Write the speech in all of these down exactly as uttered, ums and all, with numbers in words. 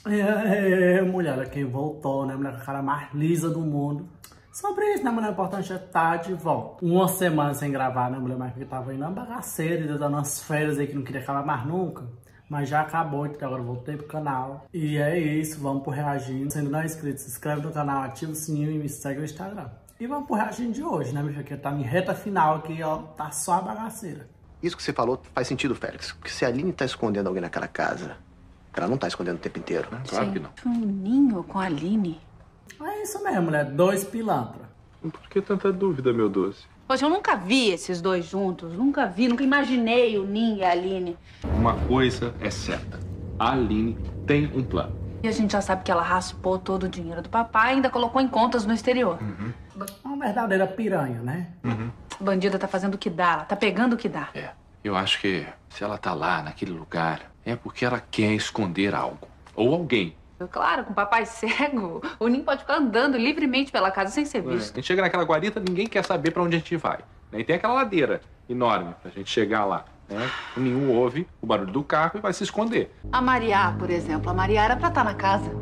É, é, mulher, quem voltou, né? Mulher com a cara mais lisa do mundo. Sobre isso, né, mulher? O importante é estar de volta. Uma semana sem gravar, né, mulher? Mas porque tava indo uma bagaceira, dando umas férias aí que não queria acabar mais nunca. Mas já acabou, então agora eu voltei pro canal. E é isso, vamos pro Reagindo. Se ainda não é inscrito, se inscreve no canal, ativa o sininho e me segue no Instagram. E vamos pro Reagindo de hoje, né, minha filha? Que tá em reta final aqui, ó, tá só a bagaceira. Isso que você falou faz sentido, Félix. Porque se a Aline tá escondendo alguém naquela casa, ela não tá escondendo o tempo inteiro, né? Claro Sim. que não. Um ninho com a Aline. É isso mesmo, mulher. Dois pilantras. Por que tanta dúvida, meu doce? Poxa, eu nunca vi esses dois juntos. Nunca vi, nunca imaginei o Ninho e a Aline. Uma coisa é certa. A Aline tem um plano. E a gente já sabe que ela raspou todo o dinheiro do papai e ainda colocou em contas no exterior. Uhum. Uma verdadeira piranha, né? Uhum. A bandida tá fazendo o que dá, ela tá pegando o que dá. É, eu acho que se ela tá lá, naquele lugar, é porque ela quer esconder algo. Ou alguém. Claro, com o papai cego, o Ninho pode ficar andando livremente pela casa sem ser visto. É. A gente chega naquela guarita, ninguém quer saber pra onde a gente vai. E tem aquela ladeira enorme pra gente chegar lá. Né? O Ninho ouve o barulho do carro e vai se esconder. A Mariá, por exemplo. A Mariá era pra estar na casa.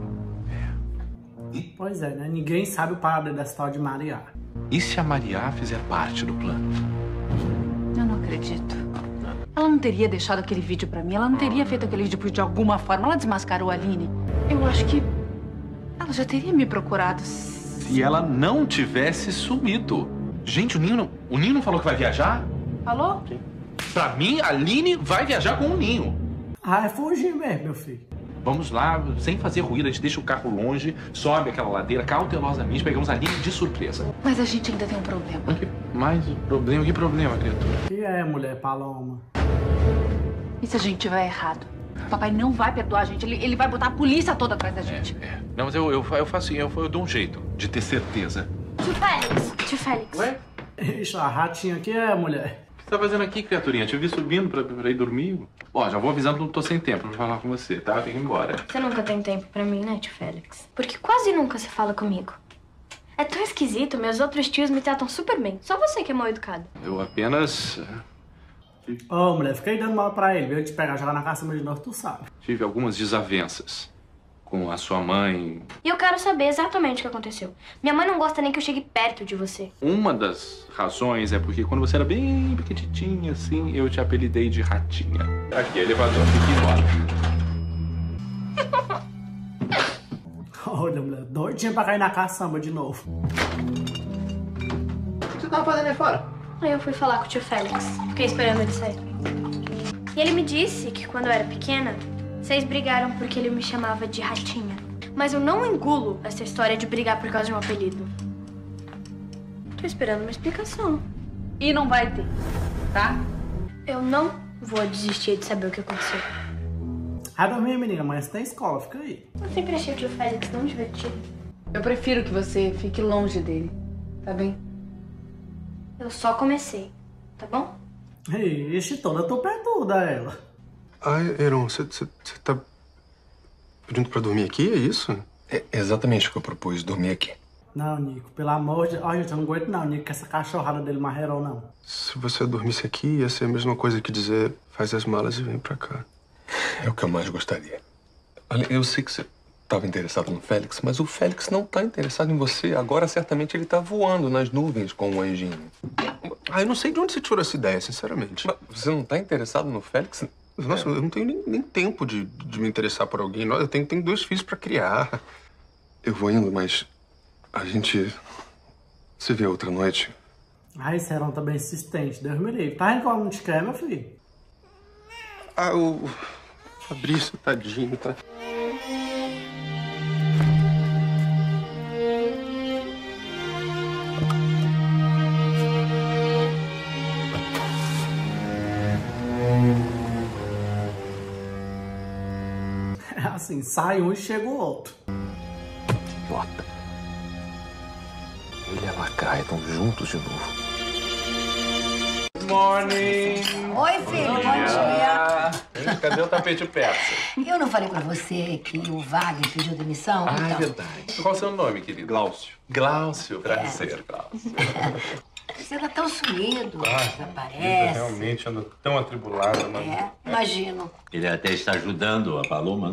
É. Pois é, né? Ninguém sabe o paradeiro dessa tal de Mariá. E se a Mariá fizer parte do plano? Eu não acredito. Ela não teria deixado aquele vídeo pra mim. Ela não teria feito aquele vídeo de alguma forma. Ela desmascarou a Aline. Eu acho que ela já teria me procurado. Se ela não tivesse sumido. Gente, o Ninho não, o Ninho não falou que vai viajar? Falou? Sim. Pra mim, a Aline vai viajar com o Ninho. Ah, é fugir mesmo, meu filho. Vamos lá, sem fazer ruído, a gente deixa o carro longe, sobe aquela ladeira cautelosamente, pegamos a Aline de surpresa. Mas a gente ainda tem um problema. Que mais problema? Que problema, criatura? Que é, mulher Paloma? E se a gente tiver errado? O papai não vai perdoar a gente, ele, ele vai botar a polícia toda atrás da gente. É, é. Não, mas eu, eu, eu faço assim, eu, eu dou um jeito de ter certeza. Tio Félix, tio Félix. Ué? Ixi, a ratinha aqui é, mulher. O que você tá fazendo aqui, criaturinha? Te vi subindo pra, pra ir dormir. Ó, já vou avisando que não tô sem tempo pra falar com você, tá? Tem que ir embora. Você nunca tem tempo pra mim, né, tio Félix? Porque quase nunca você fala comigo. É tão esquisito, meus outros tios me tratam super bem. Só você que é mal educado. Eu apenas... Ô, oh, mulher, fica aí dando mal pra ele. Veio te pegar, jogar na caçamba de novo, tu sabe. Tive algumas desavenças com a sua mãe. E eu quero saber exatamente o que aconteceu. Minha mãe não gosta nem que eu chegue perto de você. Uma das razões é porque quando você era bem pequititinha, assim, eu te apelidei de Ratinha. Aqui, elevador, fique embora. Olha, mulher, doidinha pra cair na caçamba de novo. O que você tava fazendo aí fora? Aí eu fui falar com o tio Félix. Fiquei esperando ele sair. E ele me disse que quando eu era pequena, vocês brigaram porque ele me chamava de Ratinha. Mas eu não engulo essa história de brigar por causa de um apelido. Tô esperando uma explicação. E não vai ter, tá? Eu não vou desistir de saber o que aconteceu. Vai dormir, menina. Amanhã você tem escola, fica aí. Eu sempre achei o tio Félix tão divertido. Eu prefiro que você fique longe dele, tá bem? Eu só comecei, tá bom? Ixi, toda tupetuda ela. Ai, Heron, você tá pedindo pra dormir aqui, é isso? É exatamente o que eu propus, dormir aqui. Não, Nico, pelo amor de... Olha, gente, eu não aguento não, Nico, com essa cachorrada dele marreirão, não. Se você dormisse aqui, ia ser a mesma coisa que dizer faz as malas e vem pra cá. É o que eu mais gostaria. Olha, eu sei que você estava interessado no Félix, mas o Félix não tá interessado em você. Agora, certamente, ele tá voando nas nuvens com o anjinho. Ah, eu não sei de onde você tirou essa ideia, sinceramente. Mas você não tá interessado no Félix? Nossa, é. eu não tenho nem, nem tempo de, de me interessar por alguém. Eu tenho, tenho dois filhos pra criar. Eu vou indo, mas a gente se vê outra noite. Ai, esse Heron tá bem insistente, Deus me livre. Tá em como não te quer, meu filho? Ah, o Fabrício, tadinho, tá... Assim, sai um e chega o outro. Idiota. Ele e a Lacraia estão juntos de novo. Good morning! Oi, filho, bom dia. Cadê o tapete persa? Eu não falei pra você que o Wagner pediu demissão? Ah, então... é verdade. Qual é o seu nome, querido? Glaucio. Glaucio, prazer, Glaucio. Você anda tão sumido, Ah, desaparece. realmente ando tão atribulado, mas... É, imagino. Ele até está ajudando a Paloma, né?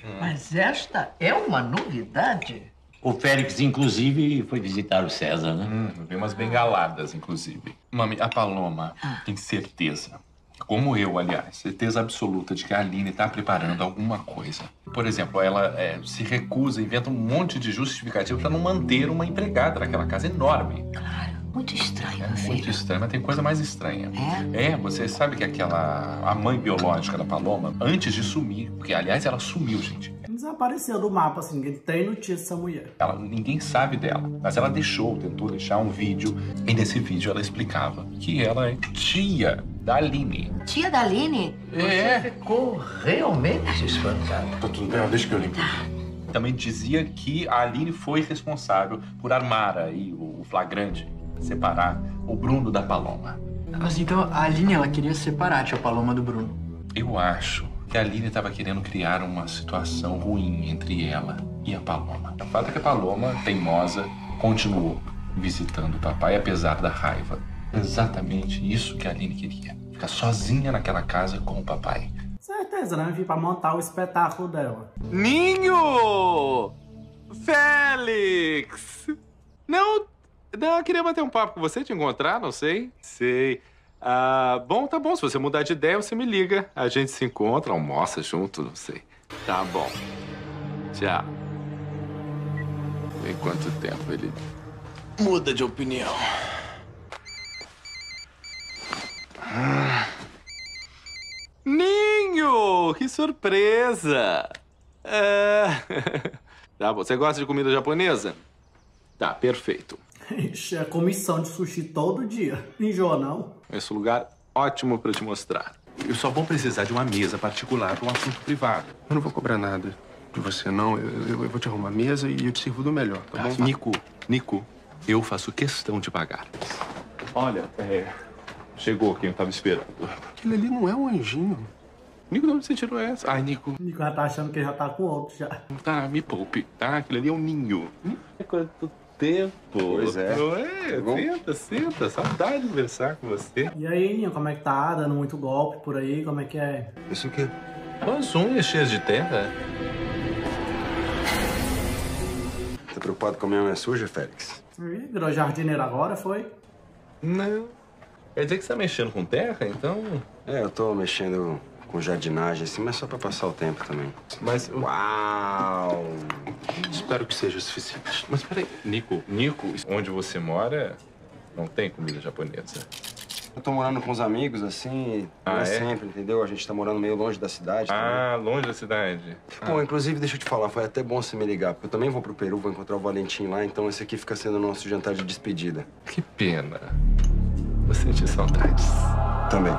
Mas esta é uma novidade. O Félix, inclusive, foi visitar o César, né? Hum, vi umas bengaladas, inclusive. Mami, a Paloma Ah. tem certeza, como eu, aliás, certeza absoluta de que a Aline tá preparando alguma coisa. Por exemplo, ela é, se recusa, inventa um monte de justificativo pra não manter uma empregada naquela casa enorme. Claro, muito estranho, É meu muito filho. estranho, mas tem coisa mais estranha. É? É, você sabe que aquela... a mãe biológica da Paloma, antes de sumir, porque, aliás, ela sumiu, gente. Desapareceu do mapa, assim, ninguém tem notícia dessa mulher. Ela, ninguém sabe dela, mas ela deixou, tentou deixar um vídeo. E nesse vídeo ela explicava que ela é tia da Aline. Tia da Aline? É. Você ficou realmente espantado. Tá tudo bem, deixa que eu limpo. Também dizia que a Aline foi responsável por armar aí o flagrante, separar o Bruno da Paloma. Mas então a Aline, ela queria separar a tia Paloma do Bruno. Eu acho que a Aline estava querendo criar uma situação ruim entre ela e a Paloma. O fato é que a Paloma, teimosa, continuou visitando o papai, apesar da raiva. Exatamente isso que a Aline queria. Ficar sozinha naquela casa com o papai. Certeza, né? Vim pra montar o espetáculo dela. Ninho! Félix! Não, não, eu queria bater um papo com você, te encontrar, não sei. Sei. Ah, bom, tá bom. Se você mudar de ideia, você me liga. A gente se encontra, almoça junto, não sei. Tá bom. Tchau. Em quanto tempo ele muda de opinião? Ah. Ninho! Que surpresa! É... Tá bom. Você gosta de comida japonesa? Tá, perfeito. Ixi, é comissão de sushi todo dia. Enjoa, não? Esse lugar ótimo pra te mostrar. Eu só vou precisar de uma mesa particular para um assunto privado. Eu não vou cobrar nada de você, não. Eu, eu, eu vou te arrumar a mesa e eu te sirvo do melhor, tá bom? Nico, Nico, eu faço questão de pagar. Olha, é... chegou quem eu tava esperando. Aquele ali não é um anjinho. Nico, de onde você tirou essa? Ai, Nico. Nico já tá achando que já tá com outro já. Tá, me poupe, tá? Aquele ali é um ninho. Quanto tempo. Pois é. Não é? Bom. Senta, senta. Saudade de conversar com você. E aí, Ninho, como é que tá? Dando muito golpe por aí? Como é que é? Isso o quê? As unhas cheias de terra. Tá preocupado com a minha unha suja, Félix? Ih, virou jardineiro agora, foi? Não. Quer dizer que você tá mexendo com terra, então? É, eu tô mexendo com jardinagem, assim, mas só pra passar o tempo também. Mas... Uau! Espero que seja o suficiente. Mas peraí, Nico, Nico, onde você mora, não tem comida japonesa? Eu tô morando com os amigos, assim, Ah, não é, é? sempre, entendeu? A gente tá morando meio longe da cidade. Ah, longe da cidade. Bom, inclusive, deixa eu te falar, foi até bom você me ligar, porque eu também vou pro Peru, vou encontrar o Valentim lá, então esse aqui fica sendo o nosso jantar de despedida. Que pena. Vou sentir saudades. Também.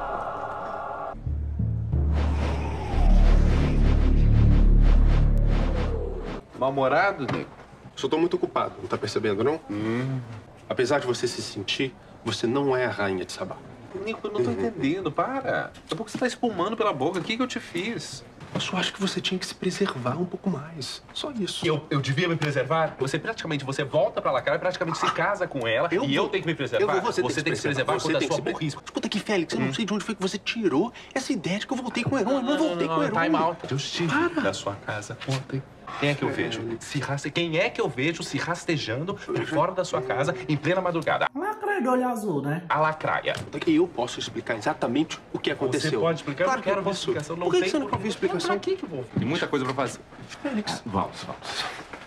Mal-humorado, Nico? Só tô muito ocupado, não tá percebendo, não? Hum. Apesar de você se sentir, você não é a rainha de Sabá. Nico, eu não tô entendendo, para. Daqui a pouco você tá espumando pela boca. O que que eu te fiz? Eu só acho que você tinha que se preservar um pouco mais. Só isso. Eu, eu devia me preservar? Você praticamente, você volta pra lá, cara, e praticamente se casa com ela. Eu e vou- eu tenho que me preservar? Eu vou, você, você tem que se preservar Você contra a tem que sua se pre- burrice. Escuta aqui, Félix, eu não sei de onde foi que você tirou essa ideia de que eu voltei com o Heron. Eu não voltei com o Heron. Time out. Eu estive na sua casa ontem. Quem é que eu vejo? Se raste... Quem é que eu vejo se rastejando por fora da sua casa em plena madrugada? Lacraia de olho azul, né? A lacraia. Eu posso explicar exatamente o que aconteceu. Você pode explicar? Claro eu que não eu quero ver posso. explicação. Não Por que tem que você não quer ouvir explicação? Pra que que eu vou? Tem muita coisa pra fazer. Félix. Vamos, vamos.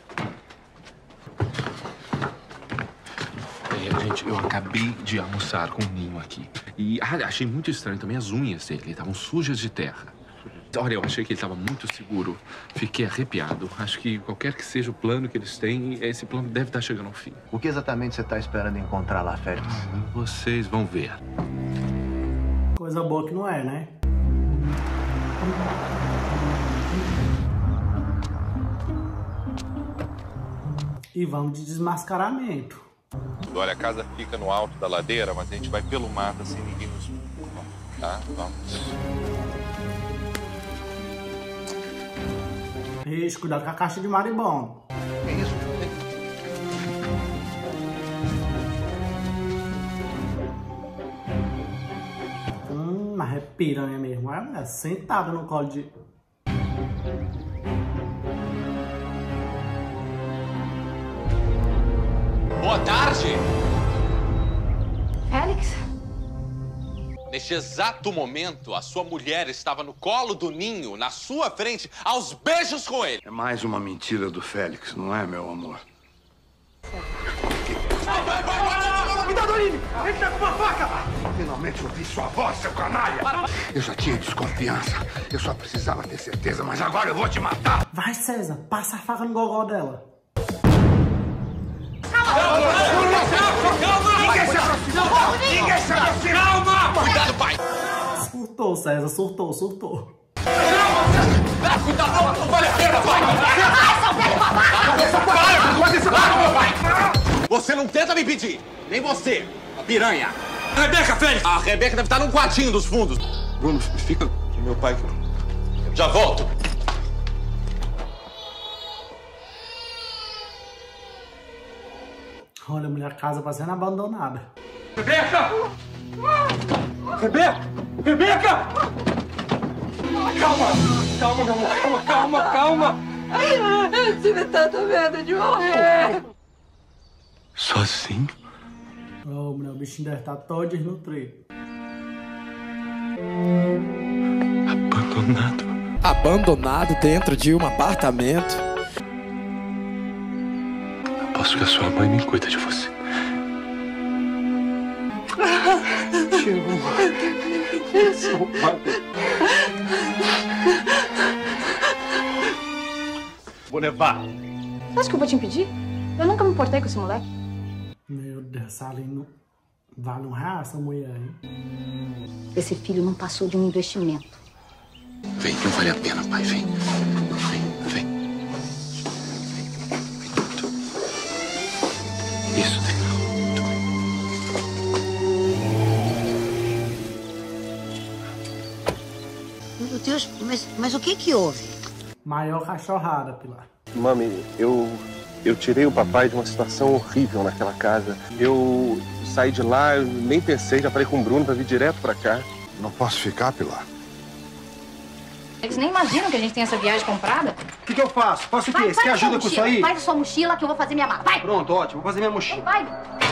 É, gente, eu acabei de almoçar com o Ninho aqui. E ah, achei muito estranho também as unhas dele. Estavam sujas de terra. Olha, eu achei que ele estava muito seguro. Fiquei arrepiado. Acho que qualquer que seja o plano que eles têm, esse plano deve estar chegando ao fim. O que exatamente você está esperando encontrar lá, Félix? Vocês vão ver. Coisa boa que não é, né? E vamos de desmascaramento. Olha, a casa fica no alto da ladeira, mas a gente vai pelo mato assim, ninguém nos... Tá? Vamos. Ixi, cuidado com a caixa de marimbondo. Que isso? Hum, mas é piranha mesmo. Olha, mulher sentada no colo de... Boa tarde. Félix? Neste exato momento, a sua mulher estava no colo do Ninho, na sua frente, aos beijos com ele. É mais uma mentira do Félix, não é, meu amor? Cuidado, Aline! Ele tá com uma faca! Finalmente ouvi sua voz, seu canalha! Eu já tinha desconfiança. Eu só precisava ter certeza, mas agora eu vou te matar! Vai, César, passa a faca no gogó dela. Calma! Calma! Ninguém se aproxima! Ninguém se aproxima! Calma! Cuidado, pai! Surtou, César, surtou, surtou. Ah, cuidado, não, não vale a pena, pai! Ai, seu velho babaca! Para, não pode ser babaca, meu pai! Você não tenta me impedir! Nem você, a piranha! Rebeca, Félix! A Rebeca deve estar num quartinho dos fundos. Bruno, fica com meu pai. Já volto. Olha, a mulher casa vai sendo abandonada. Rebeca! Rebeca! Rebeca! Calma! Calma, meu amor! Calma, calma, calma! Eu tive tanto medo de morrer! Sozinho? Ô, oh, mulher, o bichinho deve estar todo desnutrido. Abandonado. Abandonado dentro de um apartamento. Aposto que a sua mãe nem cuida de você. Te amo. Seu pai. Vou levar. Você acha que eu vou te impedir? Eu nunca me importei com esse moleque. Meu Deus, essa Aline vale um real essa mulher, hein? Esse filho não passou de um investimento. Vem, não vale a pena, pai. Vem. Vem, vem. Isso, tem. Meu Deus, mas, mas o que que houve? Maior cachorrada, Pilar. Mami, eu... Eu tirei o papai de uma situação horrível naquela casa. Eu saí de lá, eu nem pensei, já falei com o Bruno pra vir direto pra cá. Não posso ficar, Pilar. Eles nem imaginam que a gente tem essa viagem comprada. O que, que eu faço? Faço o quê? Vai, Você quer ajuda com isso aí? Faz a sua mochila que eu vou fazer minha mala. Vai! Pronto, ótimo. Vou fazer minha mochila. Vai!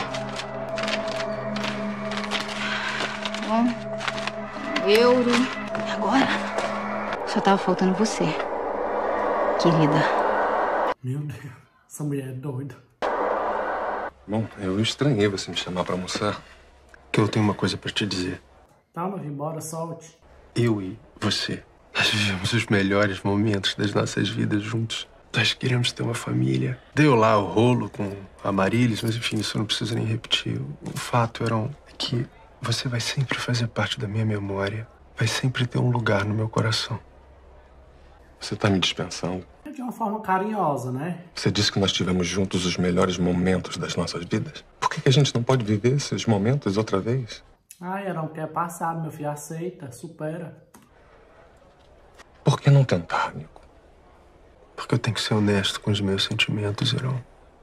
Bom, euro. E agora? Só tava faltando você, querida. Meu Deus, essa mulher é doida. Bom, eu estranhei você me chamar pra almoçar, que eu tenho uma coisa pra te dizer. Tá, mas embora, solte. Eu e você, nós vivemos os melhores momentos das nossas vidas juntos. Nós queríamos ter uma família. Deu lá o rolo com a Marilis, mas enfim, isso eu não preciso nem repetir. O fato era que você vai sempre fazer parte da minha memória. Vai sempre ter um lugar no meu coração. Você tá me dispensando? De uma forma carinhosa, né? Você disse que nós tivemos juntos os melhores momentos das nossas vidas. Por que a gente não pode viver esses momentos outra vez? Ai, era o que é passado, meu filho. Aceita, supera. Por que não tentar, amigo? Porque eu tenho que ser honesto com os meus sentimentos, Heron.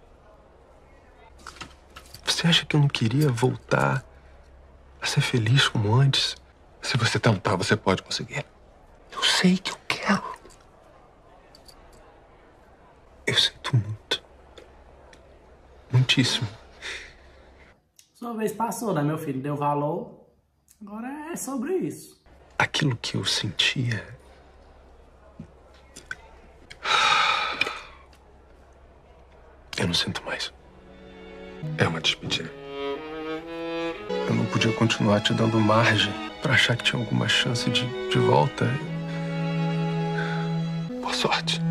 Você acha que eu não queria voltar a ser feliz como antes? Se você tentar, você pode conseguir. Eu sei que eu quero. Eu sinto muito. Muitíssimo. Sua vez passou, né, meu filho? Deu valor. Agora é sobre isso. Aquilo que eu sentia... Eu não sinto mais. É uma despedida. Eu não podia continuar te dando margem pra achar que tinha alguma chance de, de volta. Boa sorte.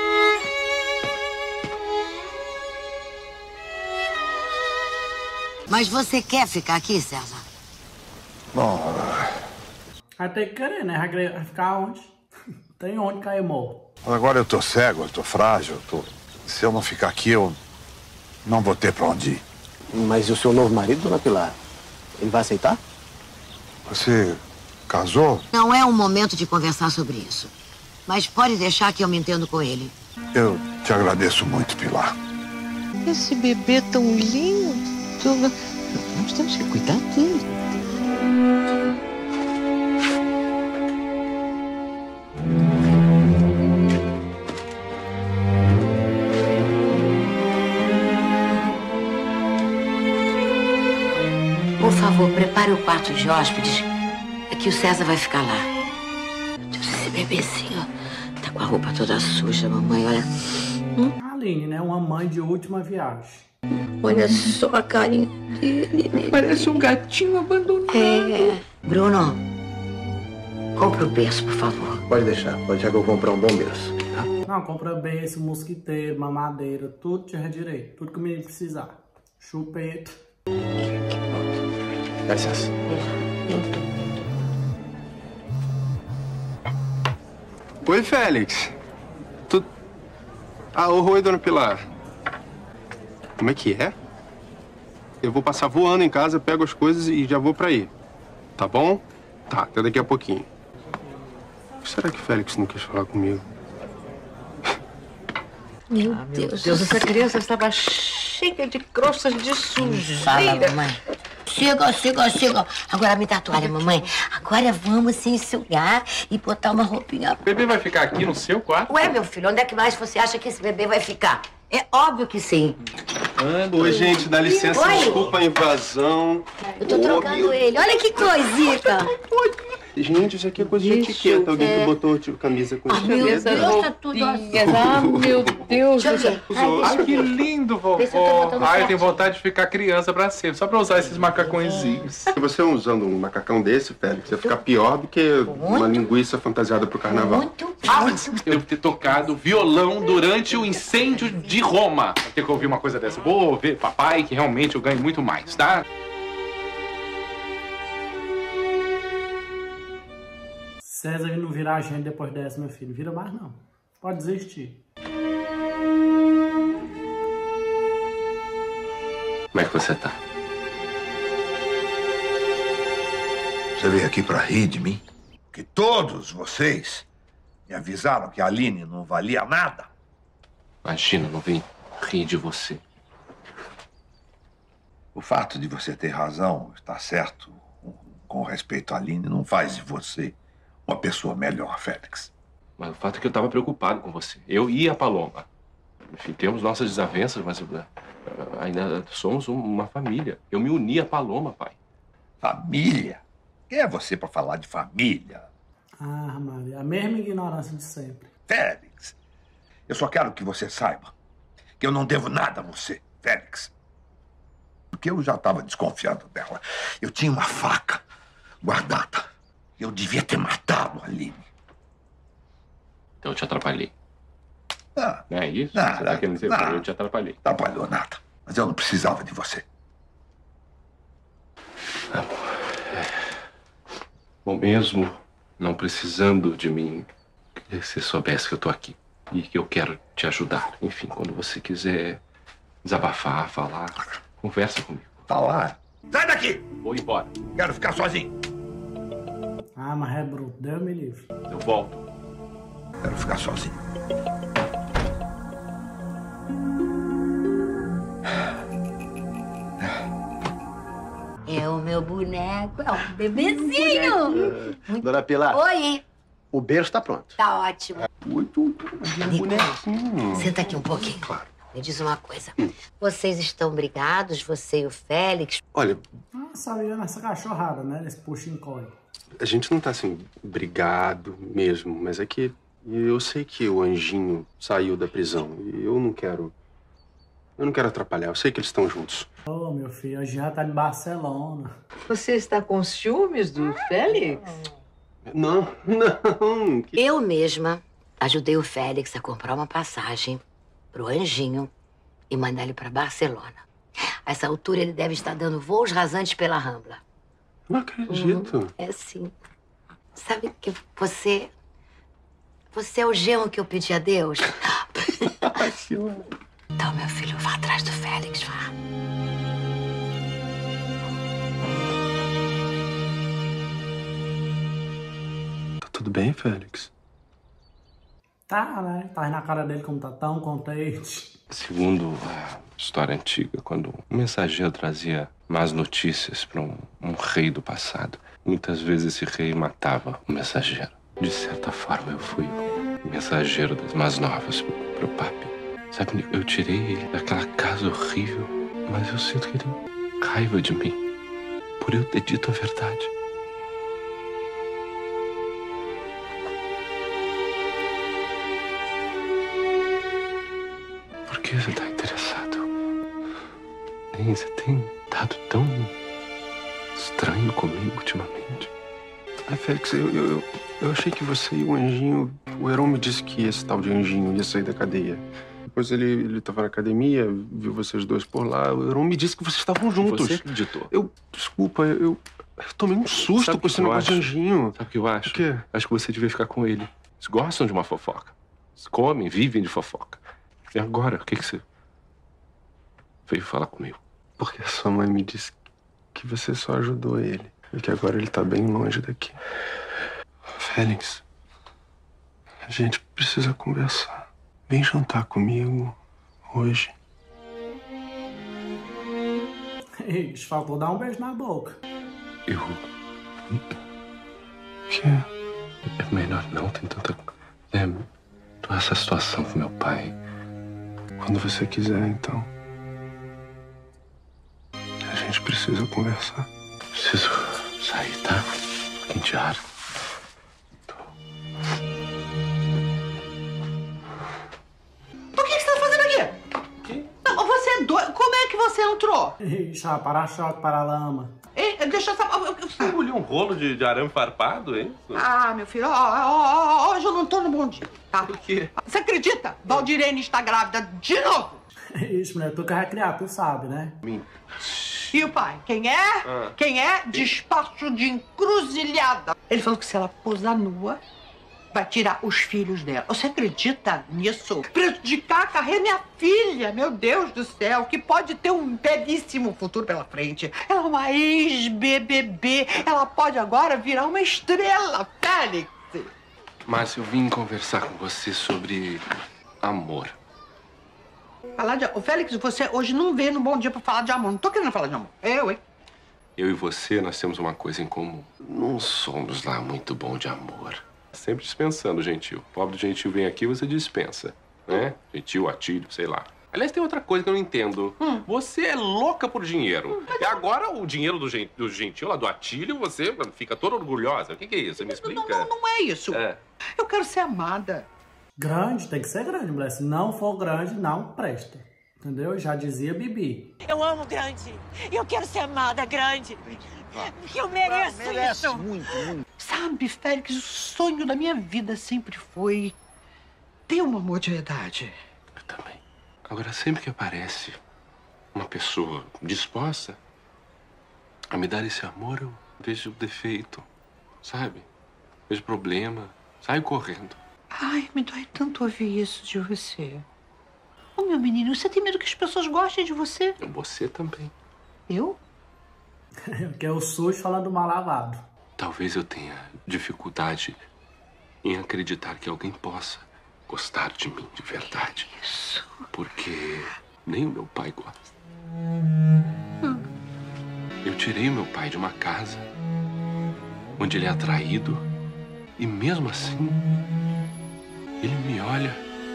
Mas você quer ficar aqui, César? Bom... Vai ter que querer, né? Vai ficar onde? Tem onde cair morto. Agora eu tô cego, eu tô frágil, eu tô... Se eu não ficar aqui, eu não vou ter pra onde ir. Mas e o seu novo marido, dona Pilar? Ele vai aceitar? Você casou? Não é um momento de conversar sobre isso. Mas pode deixar que eu me entendo com ele. Eu te agradeço muito, Pilar. Esse bebê tão lindo. Nós temos que cuidar dele. favor, prepare o quarto de hóspedes. É que o César vai ficar lá. Esse bebezinho tá com a roupa toda suja, mamãe, olha. Hum? Aline, né? Uma mãe de última viagem. Olha só a carinha dele. Parece um gatinho abandonado. É. Bruno, compra o berço, por favor. Pode deixar, pode deixar que eu comprar um bom berço. Não, compra berço, mosquiteiro, mamadeira, tudo tiver direito. Tudo que o menino precisar. Chupeta. Dá licença. Oi, Félix. Tu... Ah, oi, dona Pilar. Como é que é? Eu vou passar voando em casa, pego as coisas e já vou pra aí. Tá bom? Tá, até daqui a pouquinho. Será que Félix não quis falar comigo? Meu, ah, meu Deus. Deus, essa criança estava cheia de croças de sujeira. Fala, mamãe. Chega, chega, chega. Agora me dá a toalha, mamãe. Agora vamos se enxugar e botar uma roupinha. O bebê vai ficar aqui no seu quarto? Ué, meu filho, onde é que mais você acha que esse bebê vai ficar? É óbvio que sim. Oi, gente, dá licença, Oi. Desculpa a invasão. Eu tô trocando ele. Olha que coisita. Gente, isso aqui é coisa de etiqueta. Alguém é. que botou tipo, camisa com Ah, meu etiqueta. Deus, tá tudo assim. Ah, meu Deus. Deixa eu ver. Ai, deixa Ai, eu que ver. lindo, Vê se eu tô vovó. botando Ai, eu certo. tenho vontade de ficar criança pra sempre, só pra usar esses macacõezinhos. Se você usando um macacão desse, Félix, ia ficar pior do que uma linguiça fantasiada pro carnaval. Muito, Ah, eu devo ter tocado violão durante o incêndio de Roma. Vou ter que ouvir uma coisa dessa. Vou ver, papai, que realmente eu ganho muito mais, tá? César não virar a gente depois dessa, meu filho. Vira mais não. Pode desistir. Como é que você tá? Você veio aqui pra rir de mim? Que todos vocês me avisaram que a Aline não valia nada. Imagina, não vim rir de você. O fato de você ter razão, estar certo com respeito à Aline, não faz de você uma pessoa melhor, Félix. Mas o fato é que eu tava preocupado com você. Eu e a Paloma. Enfim, temos nossas desavenças, mas uh, ainda somos um- uma família. Eu me uni à Paloma, pai. Família? Quem é você pra falar de família? Ah, Maria, a mesma ignorância de sempre. Félix, eu só quero que você saiba que eu não devo nada a você, Félix. Porque eu já estava desconfiando dela. Eu tinha uma faca guardada. Eu devia ter matado a Aline. Então eu te atrapalhei. Ah, Não é isso? Não, Você tá querendo dizer não. pra mim, eu te atrapalhei. não atrapalhou nada. Mas eu não precisava de você. Bom, mesmo não precisando de mim, queria que você soubesse que eu tô aqui. E que eu quero te ajudar. Enfim, quando você quiser desabafar, falar, conversa comigo. Falar? Sai daqui! Vou embora. Quero ficar sozinho. Ah, mas é bruto. Deus me livre. Eu volto. Quero ficar sozinho. É o meu boneco, é um bebezinho. Dona Pilar, Oi, o berço tá pronto. tá ótimo. Muito Nico, senta aqui um pouquinho. Claro. Me diz uma coisa. Vocês estão brigados, você e o Félix? Olha, Ah, sabia nessa cachorrada, né? Nesse puxa e encolhe. a gente não tá assim, brigado mesmo, mas é que eu sei que o anjinho saiu da prisão e eu não quero. Eu não quero atrapalhar, eu sei que eles estão juntos. Ô, meu filho, a gente já tá em Barcelona. Você está com ciúmes do Félix? Não, não. Eu mesma ajudei o Félix a comprar uma passagem pro Anjinho e mandar ele pra Barcelona. A essa altura ele deve estar dando voos rasantes pela Rambla. Não acredito. É sim. Sabe que você... Você é o genro que eu pedi a Deus? Então, meu filho, vá atrás do Félix, vá. Tá tudo bem, Félix? Tá, né? Tá aí na cara dele como tá tão contente. Segundo a história antiga, quando um mensageiro trazia más notícias para um, um rei do passado, muitas vezes esse rei matava o mensageiro. De certa forma, eu fui o mensageiro das más novas pro papi. Sabe, Nico, eu tirei ele daquela casa horrível, mas eu sinto que ele tem raiva de mim. por eu ter dito a verdade. Por que você tá interessado? Nem você tem estado tão estranho comigo ultimamente. Ah, Félix, eu, eu, eu, eu achei que você e o Anjinho... O Heron me disse que esse tal de Anjinho ia sair da cadeia. Depois ele, ele tava na academia, viu vocês dois por lá. O Heron me disse que vocês estavam juntos. Você acreditou? Eu... Desculpa, eu... Eu tomei um susto Sabe com esse negócio de Anjinho. Sabe o que eu acho? O quê? Acho que você devia ficar com ele. Eles gostam de uma fofoca. Eles comem, vivem de fofoca. E agora, o que que você veio falar comigo? Porque a sua mãe me disse que você só ajudou ele. E que agora ele tá bem longe daqui. Félix, a gente precisa conversar. Vem jantar comigo hoje. Ixi, faltou dar um beijo na boca. Eu... Que? É melhor não, tem tanta... É... Toda essa situação com meu pai. Quando você quiser, então. A gente precisa conversar. Preciso sair, tá? Um pouquinho de ar. O que você tá fazendo aqui? Que? Não, você é doido. Como é que você entrou? Ixi, ah, para-choque, para-lama. Ei, deixa eu só... Você engoliu um rolo de, de arame farpado, hein? Ah, meu filho, ó, ó, ó, hoje eu não tô no bom dia, tá? Por quê? Você acredita? Valdirene está grávida de novo. Ixi, mulher, tu quer recriar, tu sabe, né? E o pai? Quem é? Ah. Quem é? Despacho de encruzilhada. Ele falou que se ela posar nua, vai tirar os filhos dela. Você acredita nisso? Prejudicar a carreira minha filha, meu Deus do céu, que pode ter um belíssimo futuro pela frente. Ela é uma ex-B B B. Ela pode agora virar uma estrela, Félix. Márcia, eu vim conversar com você sobre amor. Falar de... Ô, Félix, você hoje não veio no Bom Dia pra falar de amor. Não tô querendo falar de amor. Eu, hein? Eu e você, nós temos uma coisa em comum. Não somos lá muito bom de amor. Sempre dispensando, Gentil. Pobre do Gentil vem aqui, você dispensa. Né? Gentil, Atílio, sei lá. Aliás, tem outra coisa que eu não entendo. Hum. Você é louca por dinheiro. Hum, e agora o dinheiro do, gen... do Gentil, lá do Atílio, você fica toda orgulhosa. O que, que é isso? Você me explica? Não, não, não é isso. É. Eu quero ser amada. Grande, tem que ser grande, mulher. Se não for grande, não presta. Entendeu? Já dizia Bibi. Eu amo grande. Eu quero ser amada grande. Eu mereço ah, merece isso. Muito, muito. Sabe, Félix, o sonho da minha vida sempre foi ter um amor de verdade. Eu também. Agora, sempre que aparece uma pessoa disposta a me dar esse amor, eu vejo defeito, sabe? Vejo problema, saio correndo. Ai, me dói tanto ouvir isso de você. Ô, meu menino, você tem medo que as pessoas gostem de você? Você também. Eu? Que é o sujo falando mal lavado. Talvez eu tenha dificuldade em acreditar que alguém possa gostar de mim de verdade. Isso. Porque nem o meu pai gosta. Eu tirei o meu pai de uma casa onde ele é atraído e mesmo assim ele me olha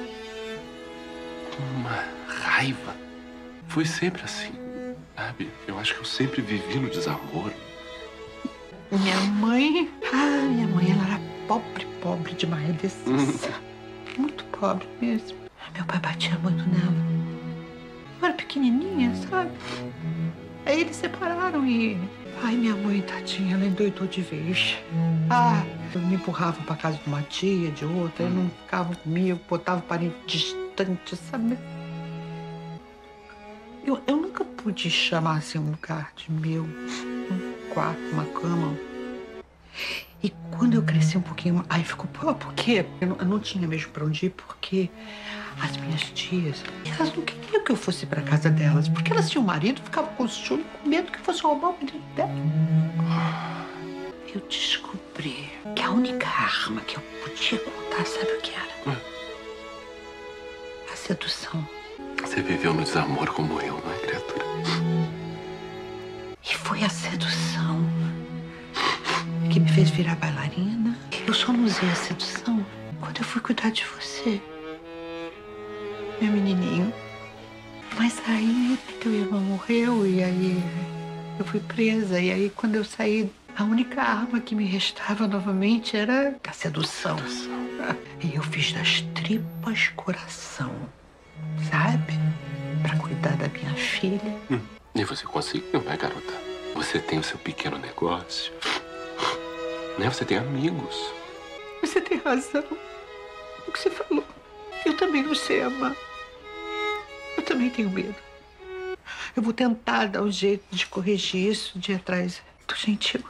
com uma raiva. Foi sempre assim, sabe? Eu acho que eu sempre vivi no desamor. Minha mãe... Ah, minha mãe, ela era pobre, pobre demais. Hum. Muito pobre mesmo. Meu pai batia muito nela. Eu era pequenininha, sabe? Aí eles separaram e... Ai, minha mãe, tadinha, ela endoidou de vez. Ah, eu me empurrava pra casa de uma tia, de outra, eles não ficavam comigo, botavam parente distante, sabe? Eu, eu nunca pude chamar assim um lugar de meu, um quarto, uma cama. E quando eu cresci um pouquinho, aí ficou, pô, por quê? Eu não, eu não tinha mesmo pra onde ir, porque as minhas tias, elas não queriam que eu fosse pra casa delas, porque elas tinham marido, ficavam com ciúme, com medo que fosse roubar o marido dela. Eu descobri que a única arma que eu podia contar, sabe o que era? Hum. A sedução. Você viveu no desamor como eu, não é, criatura? E foi a sedução que me fez virar bailarina. Eu só não usei a sedução quando eu fui cuidar de você, meu menininho. Mas aí teu irmão morreu e aí Eu fui presa e aí, quando eu saí, a única arma que me restava novamente era a sedução. E eu fiz das tripas coração, sabe? Pra cuidar da minha filha. Hum. E você conseguiu, né, garota? Você tem o seu pequeno negócio. Né? Você tem amigos. Você tem razão. O que você falou. Eu também não sei amar. Eu também tenho medo. Eu vou tentar dar um jeito de corrigir isso, de ir atrás do Gentil.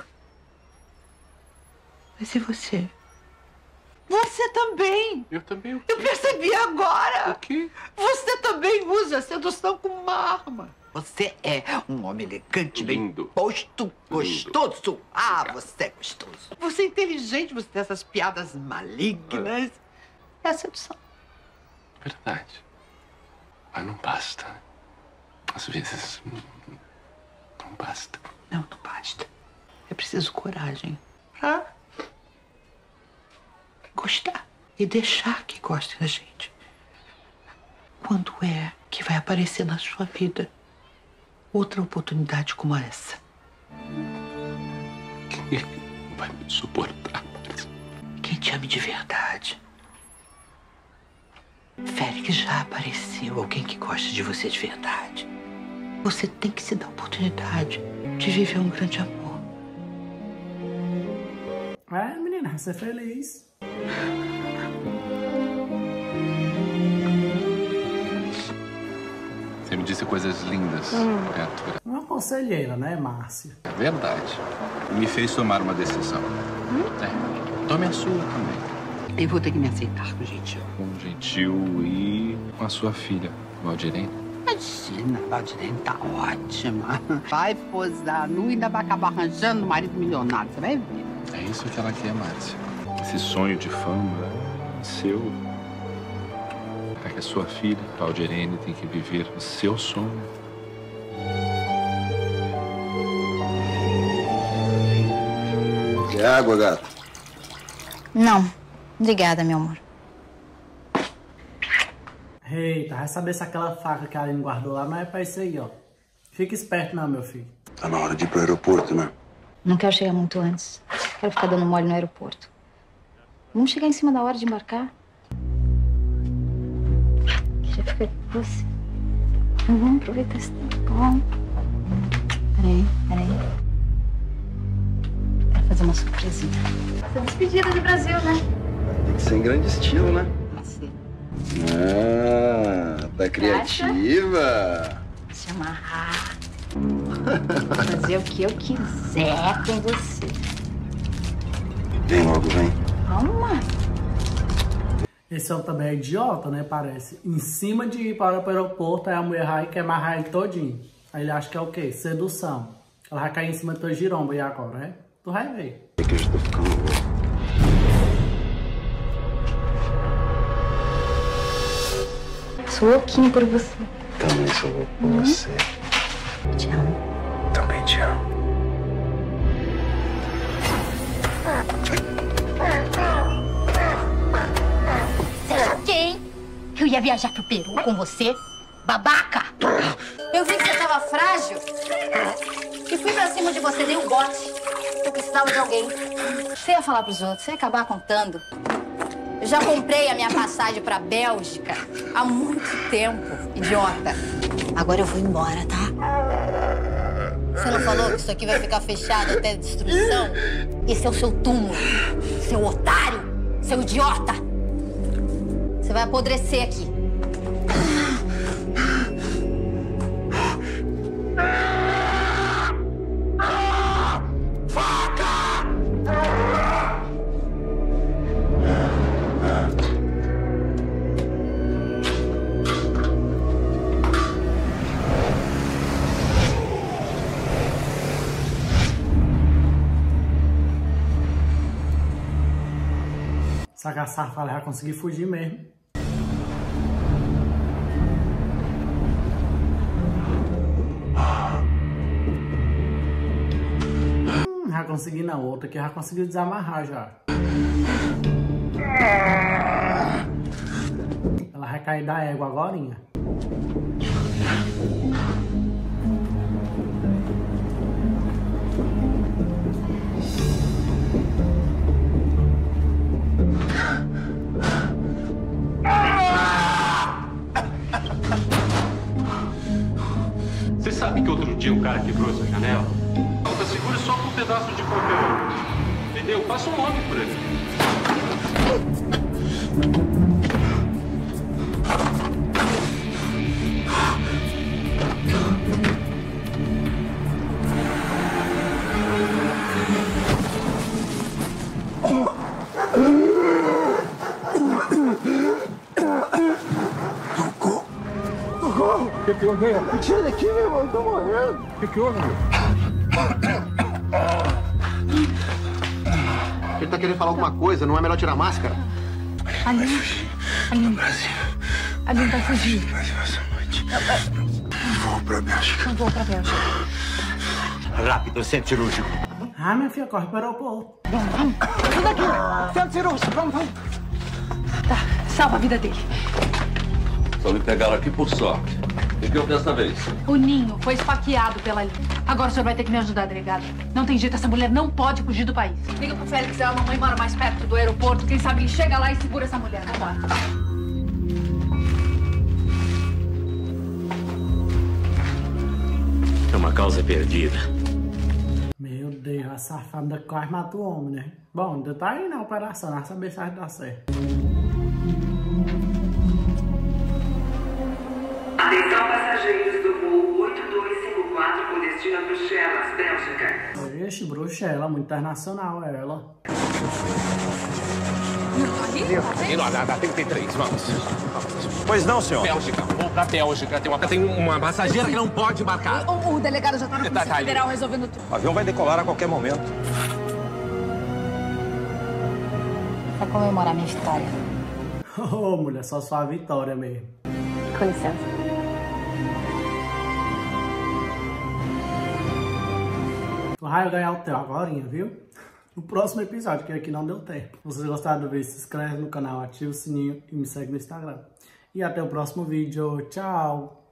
Mas e você? Você também! Eu também. Eu percebi agora! O quê? Você também usa a sedução como uma arma. Você é um homem elegante, lindo, bem posto, gostoso. Ah, você é gostoso. Você é inteligente, você tem essas piadas malignas. É a sedução. Verdade. Mas não basta. Às vezes, não basta. Não, não basta. É preciso coragem pra gostar e deixar que gostem da gente. Quando é que vai aparecer na sua vida outra oportunidade como essa? Quem vai me suportar? Quem te ame de verdade. Félix, já apareceu alguém que gosta de você de verdade. Você tem que se dar a oportunidade de viver um grande amor. É, menina, vai ser feliz. Você me disse coisas lindas, Hum. criatura. Uma conselheira, né, Márcia? É verdade. Me fez tomar uma decisão. É. Tome a sua também. Eu vou ter que me aceitar com o Gentil. Com o Gentil e com a sua filha, Valdirene. Imagina, a Valdirene tá ótima. Vai posar nu e ainda vai acabar arranjando um marido milionário, você vai ver. É isso que ela quer, Márcia. Esse sonho de fama é seu. Para que a sua filha, Valdirene, tem que viver o seu sonho. Quer água, gato? Não. Obrigada, meu amor. Eita, vai saber se aquela faca que a Aline guardou lá não é pra isso aí, ó. Fica esperto não, meu filho. Tá na hora de ir pro aeroporto, né? Não quero chegar muito antes. Quero ficar dando mole no aeroporto. Vamos chegar em cima da hora de embarcar? Já fica com você. Então, vamos aproveitar esse tempo. Bom. Peraí, peraí. Quero fazer uma surpresinha. Essa despedida de Brasil, né? Tem que ser em grande estilo, né? Assim. Ah, tá criativa. Se amarrar. Fazer o que eu quiser com você. Vem logo, vem. Calma. Esse homem também é idiota, né? Parece. Em cima de ir para o aeroporto, aí a mulher vai quer amarrar ele todinho. Aí ele acha que é o quê? Sedução. Ela vai cair em cima do teu girombo e agora, né? Tu vai ver. É que eu já tô ficando louco. Sou louquinho por você. Também sou louco por Uhum. você. Te amo. Também te amo. Você acha quem? Eu ia viajar pro Peru com você? Babaca! Eu vi que você tava frágil e fui pra cima de você, dei um bote. Eu precisava de alguém. Você ia falar pros outros, você ia acabar contando. Eu já comprei a minha passagem pra Bélgica há muito tempo, idiota. Agora eu vou embora, tá? Você não falou que isso aqui vai ficar fechado até destruição? Esse é o seu túmulo, seu otário, seu idiota. Você vai apodrecer aqui. Essa safada vai conseguir fugir mesmo. Hum, já consegui na outra aqui, já consegui desamarrar já. Ela vai cair da égua agorinha. Você sabe que outro dia um cara quebrou essa janela? Tá segura só com um pedaço de papel. Entendeu? Passa um nome por ele. O que que houve? Me tira daqui, meu irmão, eu tô morrendo. O que que houve, meu? Ele tá querendo falar alguma coisa, não é melhor tirar a máscara? Aline. Aline. Aline vai fugir. Vou pra Bélgica. Não vou pra Bélgica. Rápido, centro cirúrgico. Ah, minha filha, corre para o aeroporto. Vamos, vamos. Tudo aqui. Centro cirúrgico, vamos, vamos. Tá, salva a vida dele. Só me pegaram aqui por sorte. O que eu dessa vez? O Ninho foi esfaqueado pela Aline. Agora o senhor vai ter que me ajudar, delegado. Não tem jeito, essa mulher não pode fugir do país. Liga pro Félix, a mamãe mora mais perto do aeroporto. Quem sabe ele chega lá e segura essa mulher. Vambora. É uma causa perdida. Meu Deus, a safada quase matou o homem, né? Bom, ainda tá aí na operação, não saber se vai dar certo. Atenção passageiros do voo oito dois cinco quatro com destino a Bruxelas, Bélgica. Ixi, Bruxelas, muito internacional ela. E nós, da trinta e três, vamos. Pois não, senhor. Bélgica, vou pra Bélgica. Tem uma, tem uma passageira que não pode embarcar. O, o delegado já tá na Polícia Tá, tá ali. Federal resolvendo tudo. O avião vai decolar a qualquer momento. Pra comemorar minha vitória. Ô, mulher, só sua vitória mesmo. Com licença. Tu vai ganhar o teu agora, viu? No próximo episódio, que aqui não deu tempo. Se vocês gostaram do vídeo, se inscreve no canal, ativa o sininho e me segue no Instagram. E até o próximo vídeo. Tchau!